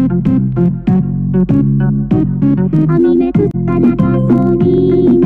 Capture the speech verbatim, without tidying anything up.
網目つったらかそうに